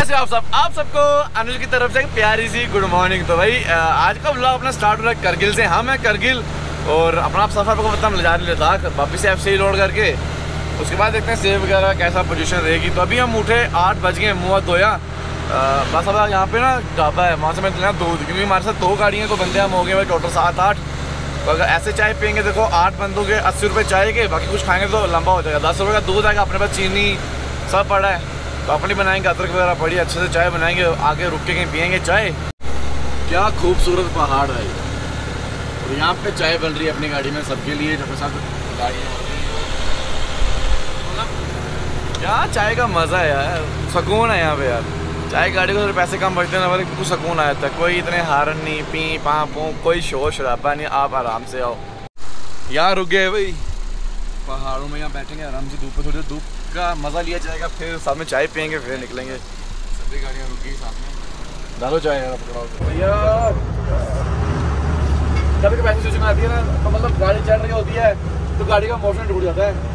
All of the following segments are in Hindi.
कैसे आप सबको अनुज की तरफ से प्यारी सी गुड मॉर्निंग। तो भाई आज का व्लॉग अपना स्टार्ट हो रहा है करगिल से। हम हैं करगिल और अपना आप सफ़र को मतलब ले जा रहे लद्दाख, वापस से FCI लोड करके उसके बाद देखते हैं सेव वगैरह कैसा पोजीशन रहेगी। तो अभी हम उठे 8 बज गए, मुँह धोया, बस अब यहाँ पे ना ढाबा है, वहाँ से मैं लेना दूध, क्योंकि हमारे साथ 2 गाड़ियाँ, तो बंदे हम हो गए भाई टोटल 7-8। तो अगर ऐसे चाय पियेंगे देखो 8 बंदों के 80 रुपये चाय के, बाकी कुछ खाएंगे तो लंबा हो जाएगा। 10 रुपये का दूध आएगा, अपने पास चीनी सब पड़ा है, तो अपनी बनाएंगे अदरक वगैरह पड़ी, अच्छे से चाय बनाएंगे, आगे रुक के कहीं पियेंगे चाय। क्या खूबसूरत पहाड़ है और यहाँ पे चाय बन रही है अपनी गाड़ी में सबके लिए, जो साथ गाड़ियाँ। क्या चाय का मज़ा है यार, सुकून है यहाँ पे यार। चाय गाड़ी को पैसे कम बचते हैं ना, कुछ सुकून आया था, कोई इतने हारन नहीं, पी पाँ पू, कोई शोर शराबा नहीं, आप आराम से आओ। यहाँ रुक गए भाई पहाड़ों में, यहाँ बैठेंगे आराम से, धूप में थोड़ी धूप का मज़ा लिया जाएगा, फिर साथ में चाय पियेंगे, फिर निकलेंगे। सभी गाड़ियाँ रुक गई साथ में, डालो चाय यार पकड़ाओ भैया। कभी कभी ऐसी सिचुएशन आती है ना, तो मतलब गाड़ी चल रही होती है तो गाड़ी का मोशन टूट जाता है।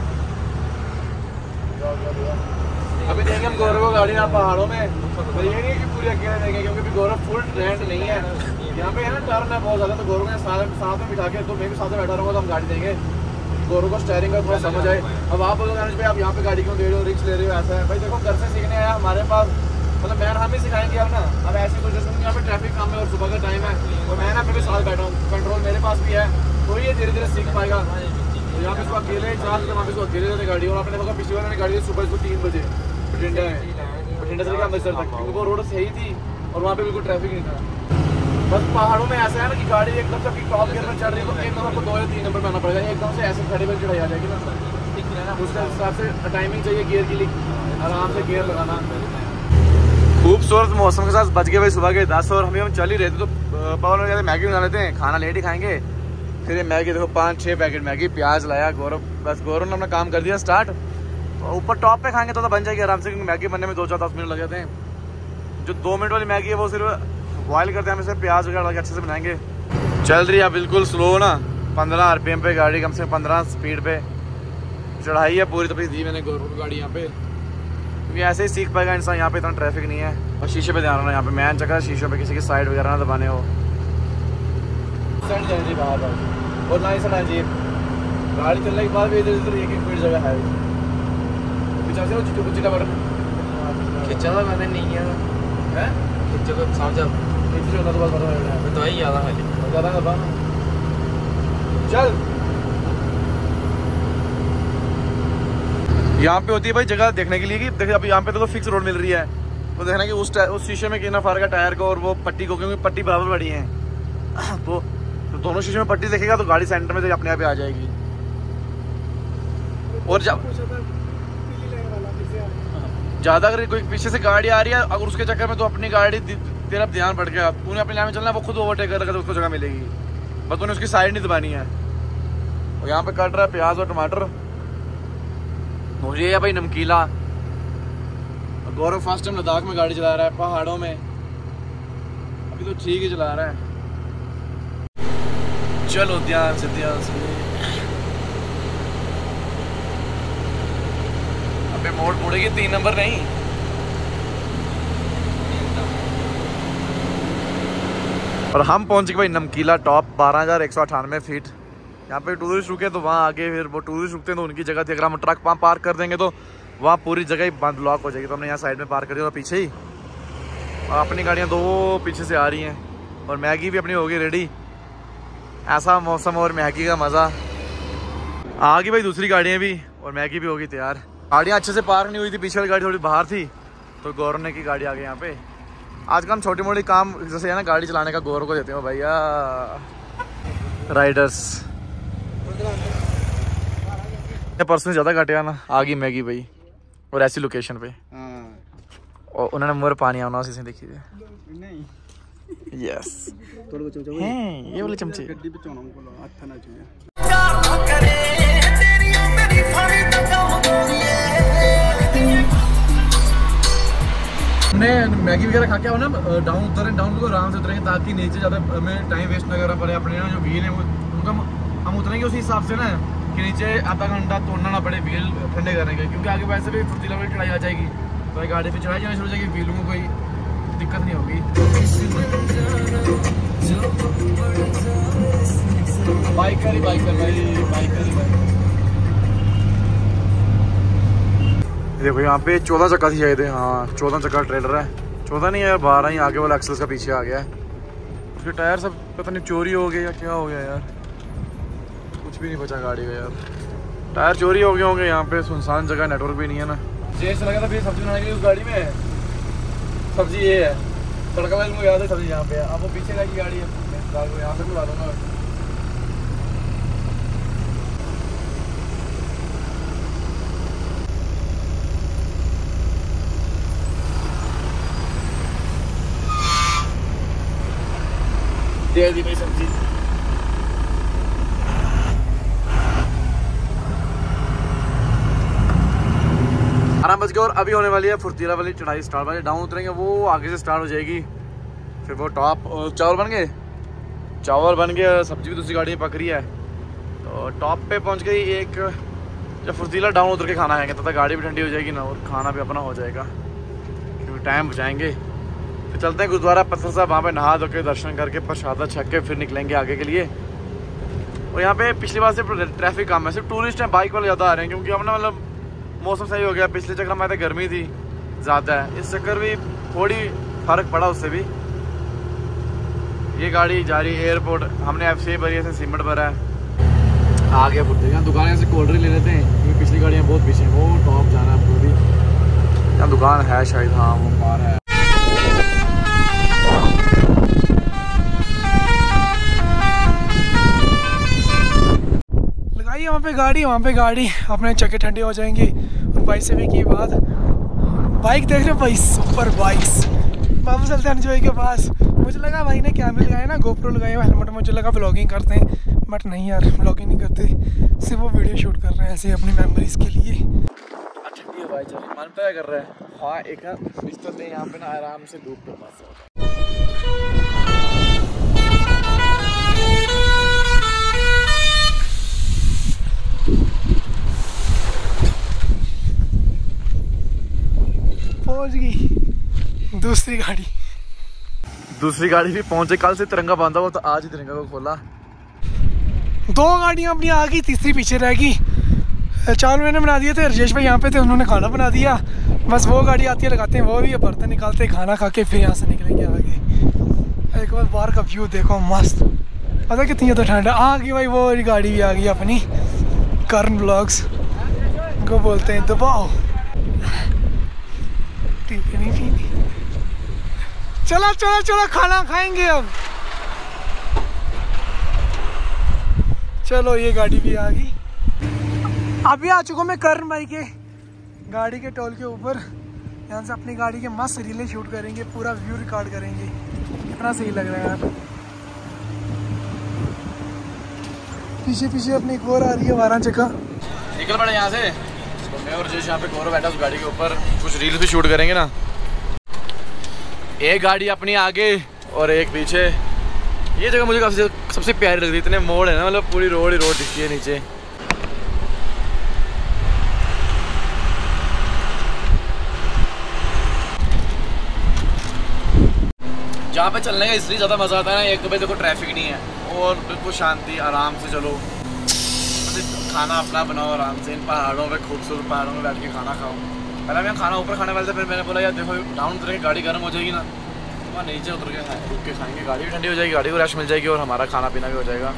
अभी देखेंगे हम गौरव को गाड़ी यहाँ पहाड़ों में, तो ये नहीं कि पूरी अकेले देंगे, क्योंकि गौरव फुल रेंट नहीं है यहाँ पे, है ना, टर्न है बहुत ज़्यादा, तो गौरव ने साथ में बिठा के, तो मैं भी साथ में बैठा रहूँगा, तो हम गाड़ी देंगे गौरव को, स्टेयरिंग का थोड़ा समझ आए। अब आप बोलोगे अनुज भाई आप यहाँ पे गाड़ी क्यों दे रहे हो, रिस्क ले रहे हो, ऐसा है भाई। देखो घर से सीखने आया हमारे पास, मतलब मैं हम ही सिखाएंगे अब ना। अब ऐसी कुछ जैसे यहाँ पे ट्रैफिक कम है और सुबह का टाइम है, तो मैं ना मेरे साथ बैठा हूँ, कंट्रोल मेरे पास भी है, तो ये धीरे धीरे सीख पाएगा। तो यहाँ पे इसको अकेले चला सकते, वहाँ पे इसको अकेले जाते गाड़ी। और आपने देखा पिछली बार मैंने गाड़ी सुबह इसको 3 बजे बठिंडा से लेकर अमृतसर तक, क्योंकि वो रोड सही थी और वहाँ पे बिल्कुल ट्रैफिक नहीं था। बस पहाड़ों में ऐसा है ना कि गाड़ी एकदम से टॉप गियर में चढ़ रही है, तो एकदम आपको 2 या 3 नंबर में आना पड़ेगा, एकदम से ऐसे खड़े पर चढ़ाई आ जाएगी ना, उसके हिसाब से टाइमिंग चाहिए गियर की, आराम से गियर लगाना। खूबसूरत मौसम के साथ बज गए भाई सुबह के 10 और हम चल ही रहे थे, तो पवन वगैरह मैगी बना लेते हैं, खाना लेट ही खाएंगे। फिर ये मैगी देखो 5-6 पैकेट मैगी, प्याज लाया गौरव, बस गौरव ने अपना काम कर दिया स्टार्ट। ऊपर टॉप पे खाएंगे तो बन जाएगी आराम से, क्योंकि मैगी बनने में 2-4-10 मिनट लग जाते हैं। जो 2 मिनट वाली मैगी है वो सिर्फ बॉयल करते हैं, हम इसे प्याज वगैरह लगा अच्छे से बनाएंगे। चल रही है बिल्कुल स्लो ना, 15 RPM पे गाड़ी, कम से कम 15 स्पीड पे चढ़ाई है पूरी, तो फिर दी मैंने गौरव को गाड़ी यहाँ पे, क्योंकि ऐसे ही सीख पाएगा इंसान। यहाँ पे इतना ट्रैफिक नहीं है, और शीशे पे ध्यान रखना, यहाँ पे मैन चक्कर शीशों पे किसी की साइड वगैरह ना दबाने हो। और ना ही सना जी गाड़ी चलने के बाद भी इधर उधर एक फीट जगह है, पीछे से वो चिट्टा बटन खिंचा था मैंने, नहीं है खिंचा तो समझा खिंच होना, तो बस पता तो ही ज़्यादा खाली ज़्यादा करवा चल। यहाँ पे होती है भाई जगह देखने के लिए कि देखिए अभी यहाँ पे तो फिक्स रोड मिल रही है, तो देखना कि उस शीशे में कितना फर्क है टायर को और वो पट्टी को, क्योंकि पट्टी बराबर बड़ी है, तो दोनों शीशे में पट्टी देखेगा तो गाड़ी सेंटर में तो अपने आप आ जाएगी। और जब ज़्यादा अगर कोई पीछे से गाड़ी आ रही है, अगर उसके चक्कर में तो अपनी गाड़ी तेरा ध्यान बढ़ गया, तूने अपनी लाइन में चलना है, वो खुद ओवरटेक करेगा तो उसको जगह मिलेगी, बस तूने उसकी साइड नहीं दबानी है। और यहाँ पे कट रहा है प्याज और टमाटर, मुझे है भाई नमकीला। गौरव फर्स्ट टाइम लद्दाख में गाड़ी चला रहा है पहाड़ों में, अभी तो ठीक ही चला रहा है। चलो ध्यान से अबे मोड़ मुड़ेगी 3 नंबर नहीं। और हम पहुंच गए भाई नमकीला टॉप, 12,198 फीट। यहाँ पे टूरिस्ट रुके तो वहाँ आगे, फिर वो टूरिस्ट रुकते हैं तो उनकी जगह थी, अगर हम ट्रक वहाँ पार्क कर देंगे तो वहाँ पूरी जगह ही बंद ब्लॉक हो जाएगी, तो हमने यहाँ साइड में पार्क कर दिया पीछे ही। और अपनी गाड़ियाँ 2 पीछे से आ रही हैं, और मैगी भी अपनी होगी रेडी। ऐसा मौसम और मैगी का मज़ा आ गई भाई, दूसरी गाड़ियाँ भी और मैगी भी होगी तैयार। गाड़ियाँ अच्छे से पार्क नहीं हुई थी, पीछे वाली गाड़ी थोड़ी बाहर थी, तो गौरव ने की गाड़ी आ गई यहाँ पे। आज का हम छोटी मोटी काम जैसे है ना गाड़ी चलाने का गौरव को देते हो भैया राइडर्स। परसों ज़्यादा घटिया ना, आ गई मैगी भाई, और ऐसी लोकेशन पे, और उन्होंने मुँह पानी आना उसी से देखी नहीं। यस ये वाले चमचे हमने मैगी वगैरह खा के आओ ना, डाउन को आराम से उतरेंगे, ताकि नीचे ज़्यादा हमें टाइम वेस्ट ना करना पड़े। अपने जो व्हील है वो उनका हम उतरेंगे उसी हिसाब से ना, कि नीचे आधा घंटा तोड़ना ना पड़े व्हील ठंडे करने के, क्योंकि आगे वैसे भी फुर्तीला वाली चढ़ाई आ जाएगी, तो गाड़ी पे चढ़ाई जाना शुरू हो जाएगी, व्हीलों को कोई बाइकर ही बाइकर भाई, बाइकर ही बाइकर। देखो यहाँ पे 14 चक्का थी चाहिए थे। हाँ 14 चक्का ट्रेलर है, 14 नहीं है यार 12 ही, आगे वाला एक्सेल का पीछे आ गया है। उसके टायर सब पता नहीं चोरी हो गए या क्या हो गया यार, कुछ भी नहीं बचा गाड़ी का यार। टायर चोरी हो गए होंगे, यहाँ पे सुनसान जगह, नेटवर्क भी नहीं है ना। जैसे लगा था फिर सब्जी बनाने के लिए उस गाड़ी में, सब्जी ये है तड़का वाले, मुझे याद है सब्जी यहाँ पे है। अब वो पीछे की गाड़ी है, यहाँ से बुला दूँगा। दे दी भाई सब्जी। आराम बज गया और अभी होने वाली है फुर्तीला वाली चढ़ाई स्टार्ट वाली। डाउन उतरेंगे वो आगे से स्टार्ट हो जाएगी, फिर वो टॉप। चावल बन गए, चावल बन गए, सब्जी भी दूसरी गाड़ी में पक रही है। तो टॉप पे पहुंच गई एक, जब फुर्तीला डाउन उतर के खाना खाएंगे तब तक गाड़ी भी ठंडी हो जाएगी ना और खाना भी अपना हो जाएगा, क्योंकि टाइम बचाएंगे। फिर चलते हैं गुरुद्वारा पत्थर साहब, वहाँ पे नहा धो के दर्शन करके प्रसादा छक के फिर निकलेंगे आगे के लिए। और यहाँ पे पिछली बार से ट्रैफिक कम है, सिर्फ टूरिस्ट हैं, बाइक वाले ज़्यादा आ रहे हैं, क्योंकि अब ना मतलब मौसम सही हो गया। पिछले चक्कर में गर्मी थी ज़्यादा है, इस चक्कर भी थोड़ी फ़र्क पड़ा उससे भी। ये गाड़ी जा रही है एयरपोर्ट, हमने FCA भरी है, सीमेंट भरा है। आगे फुटते हैं दुकान से कोल्ड ड्रिंक ले लेते हैं, क्योंकि पिछली गाड़ियाँ बहुत पीछे, वो टॉप जाना है पूरी। यहाँ दुकान है शायद, हाँ वो पार है। लगाइए वहाँ पे गाड़ी, अपने चक्के ठंडे हो जाएंगे। और भाई से भी की बात, बाइक देख रहे भाई, सुपर बाइक्स। बाबू चलते हैं भाई के पास। मुझे लगा भाई ने कैमरे लगाए ना, गोप्रो लगाए हुए, हेलमेट, मुझे लगा व्लॉगिंग करते हैं, बट नहीं यार व्लॉगिंग नहीं करते, सिर्फ वो वीडियो शूट कर रहे हैं ऐसे अपनी मेमोरीज के लिए। ठंडी है भाई, चलिए मन पे कर रहा है। हाँ एक बिस्तर है यहाँ पे ना, आराम से धूप के पास। पहुंच गई दूसरी गाड़ी भी पहुंचे। कल से तिरंगा बांधा हुआ तो आज ही तिरंगा को खोला। 2 गाड़ियां अपनी आ गई, तीसरी पीछे रह गई। चावल मैंने बना दिए थे, राजेश भाई यहाँ पे थे, उन्होंने खाना बना दिया। बस वो गाड़ी आती है, लगाते हैं वो भी, बर्तन निकालते हैं, खाना खा के फिर यहाँ से निकलेंगे आगे। एक बार बाहर का व्यू देखो मस्त, पता कितनी है तो ठंड आ गई भाई। वो गाड़ी भी आ गई अपनी, कर्ण ब्लॉग्स को बोलते हैं। दबाओ चलो खाना खाएंगे अब। चलो ये गाड़ी भी आ गई। अभी आ चुका मैं कर्ण भाई के गाड़ी के टोल के ऊपर। यहाँ से अपनी गाड़ी के मस्त रीलें शूट करेंगे, पूरा व्यू रिकॉर्ड करेंगे। कितना सही लग रहा है यार। पीछे अपनी एक और आ रही है 12 चक्का। निकल पड़े यहाँ से। तो मैं और राजेश यहाँ पे गौरव बैठा उस गाड़ी के ऊपर, कुछ रील्स भी शूट करेंगे ना। एक गाड़ी अपनी आगे और एक पीछे। ये जगह मुझे काफ़ी सबसे प्यारी लगती है, इतने मोड़ है ना, मतलब पूरी रोड ही रोड दिखती है नीचे। जहाँ पे चलने का इसलिए ज़्यादा मज़ा आता है ना, एक तो भाई देखो ट्रैफिक नहीं है और बिल्कुल शांति, आराम से चलो, खाना अपना बनाओ आराम से। इन पहाड़ों पे, खूबसूरत पहाड़ों में बैठ के खाना खाओ। पहले मैं खाना ऊपर खाने वाले थे, फिर मैंने बोला यार देखो डाउन उतर के गाड़ी गर्म हो जाएगी ना, तो वहाँ नीचे उतर के रुक के खाएंगे, गाड़ी भी ठंडी हो जाएगी, गाड़ी को रेस्ट मिल जाएगी और हमारा खाना पीना भी हो जाएगा।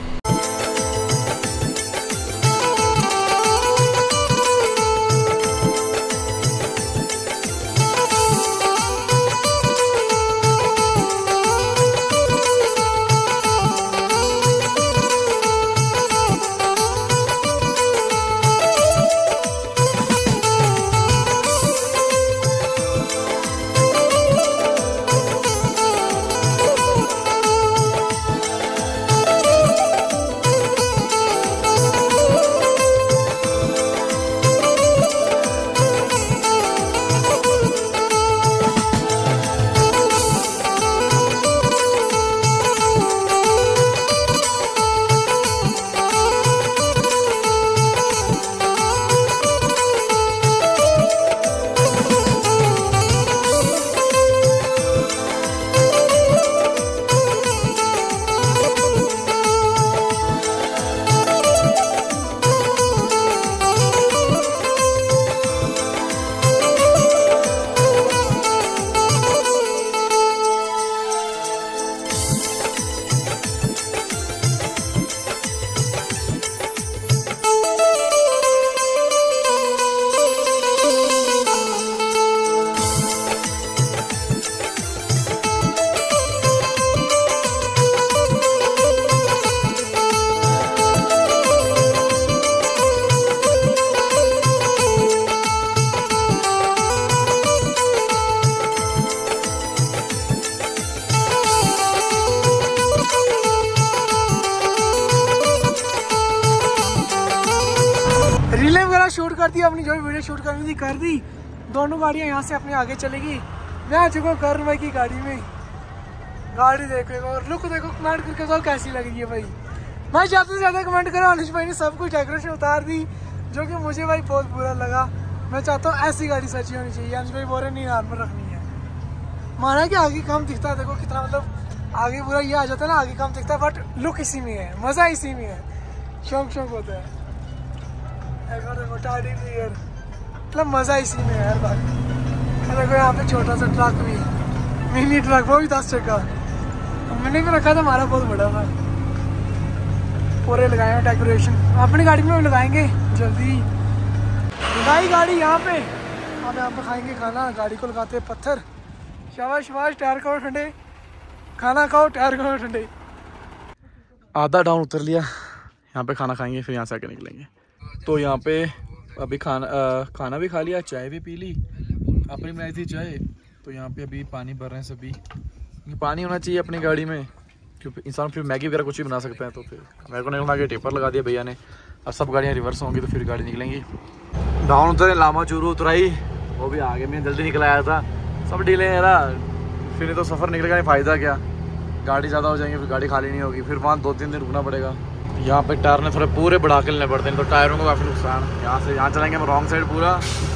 शूट कर दी, अपनी जो भी वीडियो शूट करनी थी कर दी। दोनों गाड़ियाँ यहाँ से अपने आगे चलेगी। मैं आ चुका हूँ करण भाई की गाड़ी में। गाड़ी देखो और लुक देखो, कमेंट करके तो कैसी लग रही है भाई। मैं ज़्यादा से ज़्यादा कमेंट करा। अनिश भाई ने सब कुछ डेकोरेशन उतार दी जो कि मुझे भाई बहुत बुरा लगा। मैं चाहता हूँ ऐसी गाड़ी सच्ची होनी चाहिए। अनिश भाई बोल रहे नहीं नॉर्मल रखनी है। माना कि आगे कम दिखता है, देखो कितना मतलब आगे पूरा ये आ जाता है ना, आगे कम दिखता है बट लुक इसी में है, मज़ा इसी में है, शौक होता है। देखो टार्डी क्लियर, मतलब मज़ा इसी में है यार भाई। देखो यहाँ पे छोटा सा ट्रक भी, मिनी ट्रक, वो भी 10 चक्का। मैंने भी रखा था, हमारा बहुत बड़ा था। पूरे लगाए हैं डेकोरेशन, अपनी गाड़ी में भी लगाएंगे जल्दी। लगाई गाड़ी यहाँ पे, अब यहाँ पे खाएंगे खाना। गाड़ी को लगाते हैं पत्थर। शाबाश शाबाश, टायर करो ठंडे, खाना खाओ, टायर करो ठंडे। आधा डाउन उतर लिया, यहाँ पे खाना खाएंगे, फिर यहाँ से आके निकलेंगे। तो यहाँ पे अभी खाना भी खा लिया, चाय भी पी ली, अपनी बनाई थी चाय। तो यहाँ पे अभी पानी भर रहे हैं सभी। पानी होना चाहिए अपनी गाड़ी में, क्योंकि इंसान फिर मैगी वगैरह कुछ भी बना सकता है। तो फिर मेरे को निकलना के टेपर लगा दिया भैया ने। अब सब गाड़ियाँ रिवर्स होंगी तो फिर गाड़ी निकलेंगी। डाउन उतरे, लामा चूरू उतराई, वो भी आगे में जल्दी निकल आया था। सब डीले हैं यार, फिर तो सफ़र निकलेगा नहीं, फ़ायदा क्या। गाड़ी ज़्यादा हो जाएंगी, फिर गाड़ी खाली नहीं होगी, फिर वहाँ 2-3 दिन रुकना पड़ेगा। यहाँ पे टायर ने थोड़े पूरे बढ़ा के लेने पड़ते हैं, तो टायरों को काफ़ी नुकसान। यहाँ चलेंगे हम रॉन्ग साइड पूरा,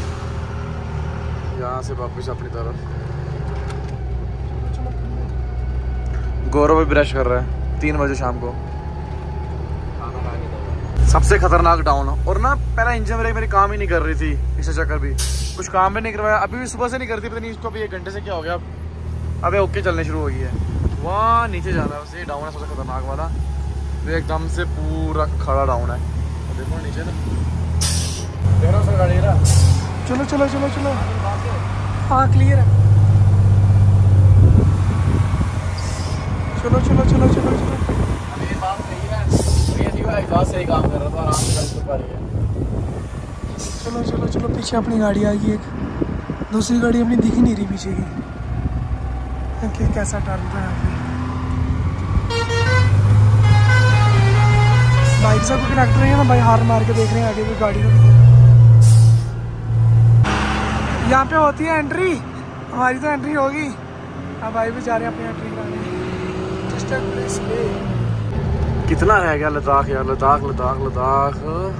यहाँ से वापस अपनी तरफ। गौरव भी ब्रश कर रहा है 3 बजे शाम को। सबसे खतरनाक डाउन। और ना पहला इंजन ब्रेक मेरी काम ही नहीं कर रही थी, इससे चक्कर भी कुछ काम भी नहीं करवाया। अभी भी सुबह से नहीं करती, पता नहीं इसको अभी 1 घंटे से क्या हो गया। अब ओके चलने शुरू हो गई है। वहाँ नीचे जाना है, उससे डाउन है सबसे खतरनाक वाला। तो एकदम से पूरा खड़ा डाउन है, देखो नीचे ना, देख रहा हूँ गाड़ी ना। चलो चलो चलो चलो, हाँ क्लियर है। चलो चलो चलो चलो चलो। अब ये बात सही है, ये देखो एग्जॉस्ट सही काम कर रहा था, आराम से चल पा रही है। चलो चलो चलो, पीछे अपनी गाड़ी आ गई एक, दूसरी गाड़ी अपनी दिख ही नहीं रही पीछे की। कैसा टर्न रहा है भाई साहब को कनेक्टर है ना भाई, हार मार के देख रहे हैं आगे भी गाड़ी को। यहाँ पे होती है एंट्री, हमारी तो एंट्री होगी। अब भाई भी जा रहे हैं अपनी एंट्री कराने। कितना रह गया लद्दाख यार, लद्दाख लद्दाख लद्दाख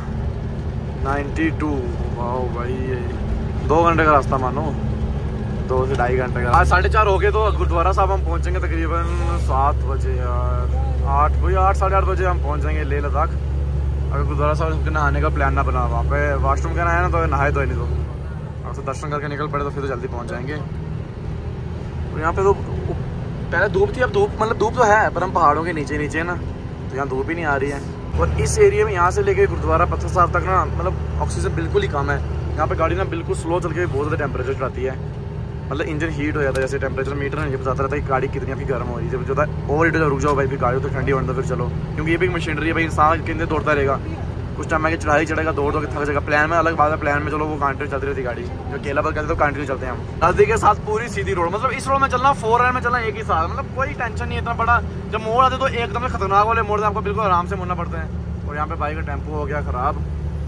92। वाह भाई, 2 घंटे का रास्ता मानो, 2 से 2.5 घंटे का। आज 4:30 हो गए, तो गुरुद्वारा साहब हम पहुंचेंगे तकरीबन 7 बजे यार, 8 साढ़े 8 बजे हम पहुंच जाएंगे लेह लद्दाख। अगर गुरुद्वारा साहब के नहाने का प्लान ना बना, वहाँ पे वॉशरूम का नहाया ना तो नहाए तो नहीं, तो अगर तो दर्शन करके निकल पड़े तो फिर तो जल्दी पहुँच जाएंगे। और यहाँ पे तो पहले धूप थी, अब धूप मतलब धूप तो है पर हम पहाड़ों के नीचे नीचे ना, तो यहाँ धूप ही नहीं आ रही है। और इस एरिया में यहाँ से लेके गुरुद्वारा पत्थर साहब तक ना मतलब ऑक्सीजन बिल्कुल ही कम है। यहाँ पे गाड़ी ना बिल्कुल स्लो चल के बहुत ज़्यादा टेम्परेचर चढ़ाती है, मतलब इंजन हीट हो जाता है। जैसे टेम्परेचर मीटर ये बताता रहता है कि गाड़ी कितनी आपकी गर्म हो रही है। जब जो है ओवर हीट हो रुक जाओ भाई, फिर गाड़ी तो ठंडी होने दो, फिर चलो। क्योंकि ये भी मशीनरी है भाई, इंसान के अंदर दौड़ता रहेगा, कुछ टाइम आगे चढ़ाई चढ़ेगा, दौड़ दौड़ के थक जाएगा। प्लान में अलग बात है, प्लान में चलो वो कंटिन्यू चलती रहती गाड़ी, जो केला पर कहते तो कंटिन्यू चलते हैं हम। नजदीक के साथ पूरी सीधी रोड, मतलब इस रोड में चलना 4 लाइन में चलना एक ही साथ, मतलब कोई टेंशन नहीं है इतना बड़ा। जब मोड़ आते तो एकदम से खतरनाक वाले मोड़ आपको बिल्कुल आराम से मुड़ना पड़ता है। और यहाँ पे बाइक का टेम्पो हो गया खराब।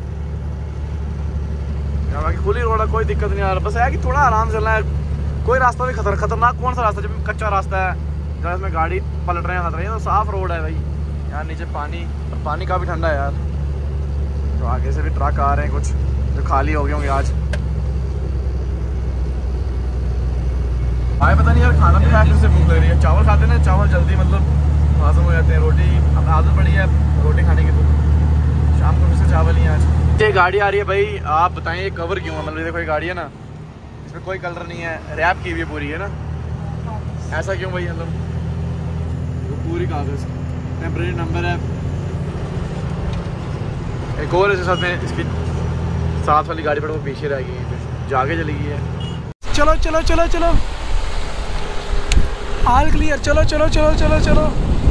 यहाँ बाकी खुली रोड है, कोई दिक्कत नहीं आ रहा, बस है कि थोड़ा आराम से चलना है। कोई रास्ता भी खतरनाक कौन सा रास्ता, जब कच्चा रास्ता है जहाँ इसमें गाड़ी पलट रहे हैं खतरा, तो साफ रोड है भाई। यहाँ नीचे पानी, और पानी काफ़ी ठंडा है यार। तो आगे से भी ट्रक आ रहे हैं कुछ जो खाली हो गए होंगे आज। भाई पता नहीं यार, खाना भी खाने से भूख लग रही है। चावल खाते हैं ना, चावल जल्दी मतलब हाज़म हो जाते हैं। रोटी अब आदत पड़ी है रोटी खाने की, तो शाम को फिर से चावल ही आज। ये गाड़ी आ रही है भाई, आप बताएं ये कवर क्यों है? मतलब देखो ये गाड़ी है ना, इसमें कोई कलर नहीं है, रैप की हुई पूरी है ना, ऐसा क्यों भाई? मतलब पूरी कागज़, टेम्परेरी नंबर है। एक और इसके साथ में इसकी साथ वाली गाड़ी पर वो पीछे रह गई है, जाके चली गई है। चलो चलो चलो चलो, हाल क्लियर, चलो चलो चलो चलो चलो।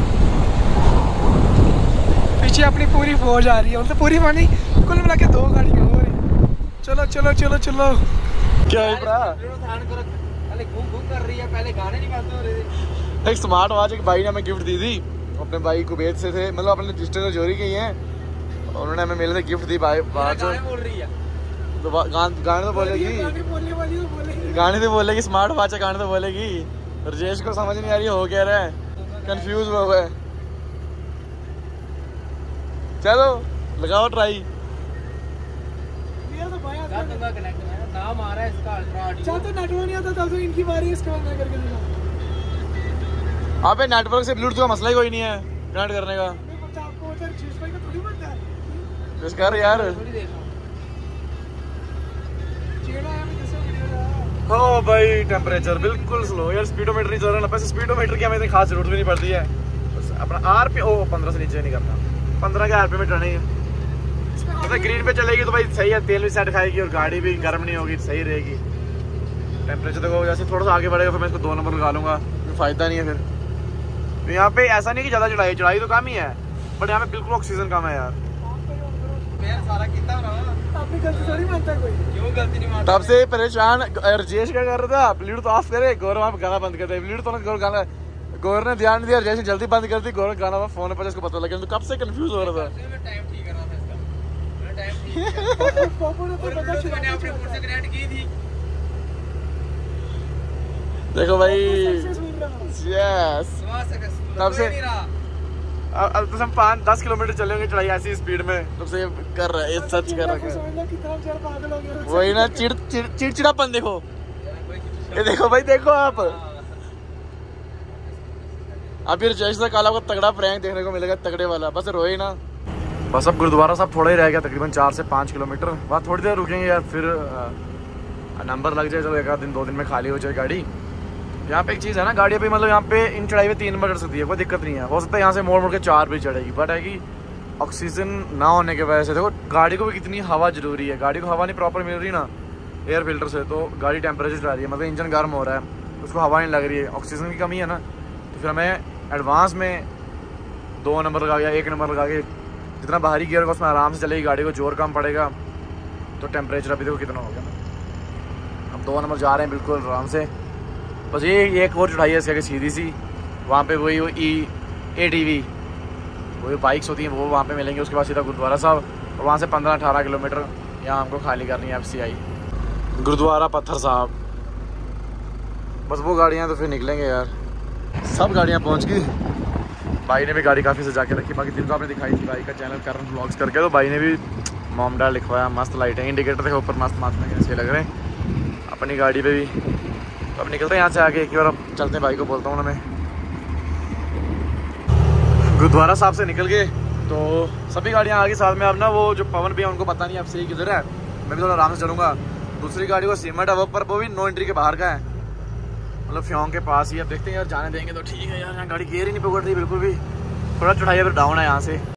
पीछे अपनी पूरी फौज आ रही है, मतलब पूरी मानी कुल मिला के 2 गाड़ियाँ हो रही। चलो चलो चलो चलो। क्या है कर रही है, पहले गाने नहीं बंद हो रहे थे। एक स्मार्ट वॉच एक भाई ने हमें गिफ्ट दी थी, अपने भाई कुवैत से थे, मतलब अपने रिश्ते से चोरी की है, उन्होंने हमें मेले से गिफ्ट दी भाई वॉच। बोल रही है गाने तो बोलेगी, गाने बोलने वाली तो बोलेगी, गाने तो बोलेगी, स्मार्ट वॉच है, गाने तो बोलेगी। रजेश को समझ नहीं आ रही हो क्या रहा है, कंफ्यूज हुआ है। चलो लगाओ ट्राई। मेरा तो भाई कर दूंगा कनेक्ट में, नाम आ रहा है इसका अल्ट्रा ऑडियो। चाहे तो नेटवर्क नहीं आता तब तो इनकी बारी है इसका बंद करके देना। अबे नेटवर्क से ब्लूटूथ का मसला ही कोई नहीं है कनेक्ट करने का। मैं पता आपको उधर चीज भाई का थोड़ी पता है। बस कर यार। थोड़ी देख रहा हूं। चेड़ा है मैं जैसे वीडियो रहा। हाँ भाई टेम्परेचर बिल्कुल स्लो यार, स्पीडोमीटर नहीं चल रहा ना, बस स्पीडोमीटर की हमें इतनी खास जरूरत भी नहीं पड़ती है। बस अपना आरपी 15 से नीचे नहीं करना, 15 के आरपी में टर्न है। मतलब ग्रीन पे चलेगी तो भाई सही है, तेल भी सेट खाएगी और गाड़ी भी गर्म नहीं होगी, सही रहेगी। टेम्परेचर देखो जैसे थोड़ा सा आगे बढ़ेगा फिर मैं इसको 2 नंबर लगा लूंगा, कोई फायदा नहीं है फिर। तो यहाँ पे ऐसा नहीं कि ज़्यादा चढ़ाई तो कम ही है, बट यहाँ पे बिल्कुल ऑक्सीजन कम है यार। मैं सारा कितना रहा, अपनी गलती थोड़ी मानता कोई। क्यों गलती नहीं मानता? तब से परेशान रजेश क्या कर रहा था, ब्लूटूथ ऑफ करे, गौरव वहाँ पे गाना बंद कर दे। ब्लूटूथ तो गाना गौरव ने ध्यान दिया, रजेश ने जल्दी बंद कर दी, गौरव गाना फोन पर इसको पता लगा, तो कब से कंफ्यूज हो रहा था। मैं टाइम ठीक कर रहा था इसका, मैं टाइम ठीक किया। पापा ने तो और पता मैंने चला अपने फोन से कनेक्ट की थी। देखो भाई सक्सेस मिल रहा। यस। तब से नहीं रहा। अब तो हम 5-10 किलोमीटर चलेंगे चढ़ाई ऐसी स्पीड में, तब से कर रहा है, ये सच कर रहा है। समझना कितना बेचारा पागल हो गया। वही ना, चिड़चिड़ापन देखो, ये देखो भाई, देखो आप अभी रजेश से काला को तगड़ा प्रैंक देखने को मिलेगा, तगड़े वाला। बस रोए ना। बस अब गुरुद्वारा साहब थोड़ा ही रह गया, तकरीबन 4 से 5 किलोमीटर। वहाँ थोड़ी देर रुकेंगे यार, फिर नंबर लग जाए, चलो 1-2 दिन में खाली हो जाए गाड़ी। यहाँ पे एक चीज़ है ना, गाड़ी अभी मतलब यहाँ पे इन चढ़ाई पे 3 नंबर चढ़ सकती है, कोई दिक्कत नहीं है। हो सकता है यहाँ से मोड़ के 4 भी चढ़ेगी, बट है कि ऑक्सीजन ना होने की वजह से देखो गाड़ी को भी कितनी हवा जरूरी है। गाड़ी को हवा नहीं प्रॉपर मिल रही ना एयर फिल्टर से, तो गाड़ी टेम्परेचर चढ़ा रही है, मतलब इंजन गर्म हो रहा है, उसको हवा नहीं लग रही है, ऑक्सीजन की कमी है ना। तो फिर हमें एडवांस में 2 नंबर लगा के 1 नंबर लगा के जितना बाहरी गियर होगा उसमें आराम से चलेगी गाड़ी को, जोर कम पड़ेगा। तो टेम्परेचर अभी देखो कितना हो गया ना। अब 2 नंबर जा रहे हैं बिल्कुल आराम से। बस ये एक और चढ़ाई है इसके सीधी सी, वहाँ पे वही ATV वही बाइक्स होती हैं वो वहाँ पे मिलेंगे। उसके बाद सीधा गुरुद्वारा साहब, और वहाँ से 15-18 किलोमीटर यहाँ हमको खाली करनी है FCI गुरुद्वारा पत्थर साहब। बस वो गाड़ियाँ तो फिर निकलेंगे यार। सब गाड़ियाँ पहुँच गई। भाई ने भी गाड़ी काफ़ी सजा के रखी, बाकी दिन तो आपने दिखाई थी भाई का चैनल करण व्लॉग्स करके, तो भाई ने भी मॉम डैड लिखवाया। मस्त लाइटें, इंडिकेटर देखो ऊपर मस्त मस्त में अच्छे लग रहे हैं अपनी गाड़ी पे भी। तो अब निकलते हैं यहाँ से आगे, एक बार अब चलते हैं, भाई को बोलता हूँ ना मैं। गुरुद्वारा साहब से निकल गए तो सभी गाड़ियाँ आ गई साथ में। अब ना वो जो पवन भैया उनको पता नहीं अब सही किधर है, मैं भी थोड़ा आराम से चलूँगा। दूसरी गाड़ी को सीमेंट है वो, पर वो भी नो एंट्री के बाहर का है, मतलब फ्योंग के पास ही। अब देखते हैं यार, जाने देंगे तो ठीक है यार। यहाँ गाड़ी गियर ही नहीं पकड़ रही बिल्कुल भी, थोड़ा चढ़ाई पर डाउन है यहाँ से।